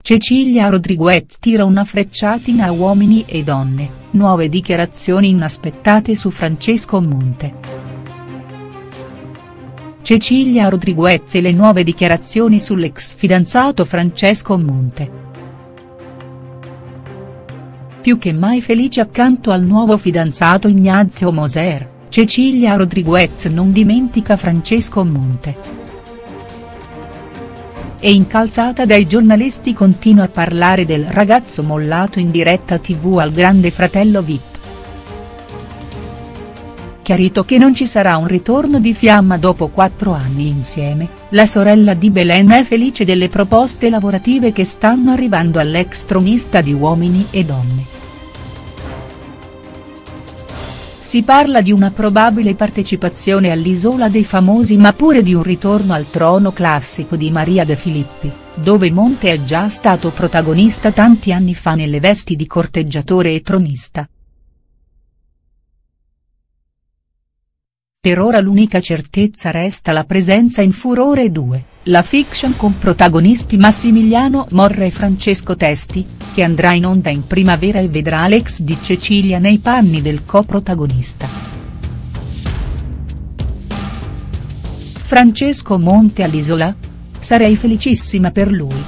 Cecilia Rodriguez tira una frecciatina a uomini e donne, nuove dichiarazioni inaspettate su Francesco Monte. Cecilia Rodriguez e le nuove dichiarazioni sull'ex fidanzato Francesco Monte. Più che mai felice accanto al nuovo fidanzato Ignazio Moser, Cecilia Rodriguez non dimentica Francesco Monte. E incalzata dai giornalisti continua a parlare del ragazzo mollato in diretta TV al Grande Fratello VIP. Chiarito che non ci sarà un ritorno di fiamma dopo 4 anni insieme, la sorella di Belen è felice delle proposte lavorative che stanno arrivando all'ex tronista di Uomini e Donne. Si parla di una probabile partecipazione all'Isola dei Famosi ma pure di un ritorno al trono classico di Maria De Filippi, dove Monte è già stato protagonista tanti anni fa nelle vesti di corteggiatore e tronista. Per ora l'unica certezza resta la presenza in Furore 2, la fiction con protagonisti Massimiliano Morra e Francesco Testi, che andrà in onda in primavera e vedrà l'ex di Cecilia nei panni del coprotagonista. Francesco Monte all'Isola? Sarei felicissima per lui.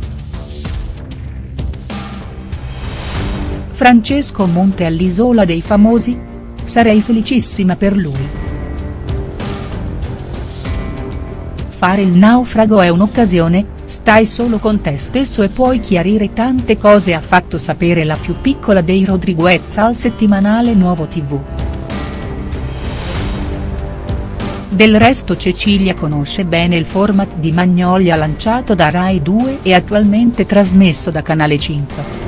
Francesco Monte all'Isola dei Famosi? Sarei felicissima per lui. Fare il naufrago è un'occasione, stai solo con te stesso e puoi chiarire tante cose, ha fatto sapere la più piccola dei Rodriguez al settimanale Nuovo TV. Del resto Cecilia conosce bene il format di Magnolia lanciato da Rai 2 e attualmente trasmesso da Canale 5.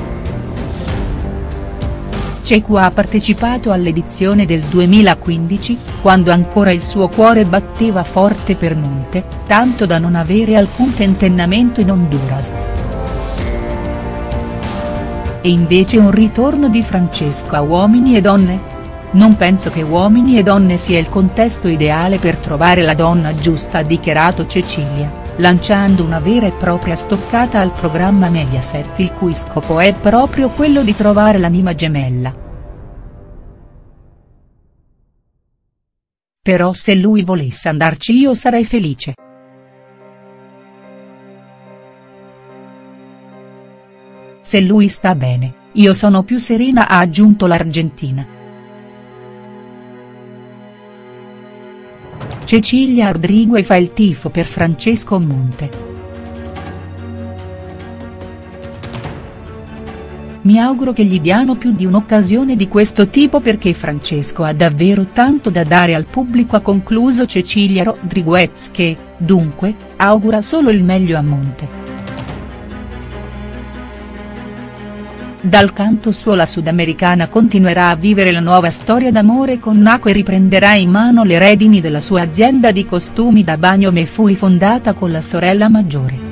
Cecu ha partecipato all'edizione del 2015, quando ancora il suo cuore batteva forte per Monte, tanto da non avere alcun tentennamento in Honduras. E invece un ritorno di Francesco a Uomini e Donne? Non penso che Uomini e Donne sia il contesto ideale per trovare la donna giusta, ha dichiarato Cecilia, lanciando una vera e propria stoccata al programma Mediaset il cui scopo è proprio quello di trovare l'anima gemella. Però se lui volesse andarci io sarei felice. Se lui sta bene, io sono più serena, ha aggiunto l'argentina. Cecilia Rodriguez fa il tifo per Francesco Monte. Mi auguro che gli diano più di un'occasione di questo tipo perché Francesco ha davvero tanto da dare al pubblico, ha concluso Cecilia Rodriguez che, dunque, augura solo il meglio a Monte. Dal canto suo la sudamericana continuerà a vivere la nuova storia d'amore con Naco e riprenderà in mano le redini della sua azienda di costumi da bagno Mefui fondata con la sorella maggiore.